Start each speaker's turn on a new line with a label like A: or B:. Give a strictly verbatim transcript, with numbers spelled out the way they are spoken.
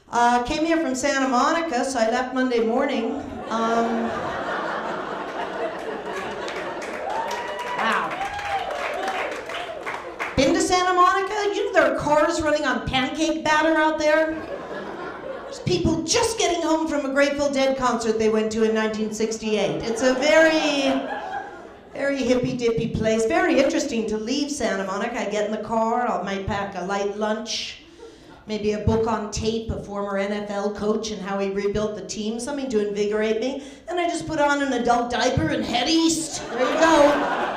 A: Uh, came here from Santa Monica, so I left Monday morning. Um, wow. Been to Santa Monica? You know there are cars running on pancake batter out there? There's people just getting home from a Grateful Dead concert they went to in nineteen sixty-eight. It's a very, very hippy-dippy place. Very interesting to leave Santa Monica. I get in the car, I might pack a light lunch, maybe a book on tape, a former N F L coach and how he rebuilt the team, something to invigorate me. And I just put on an adult diaper and head east. There you go.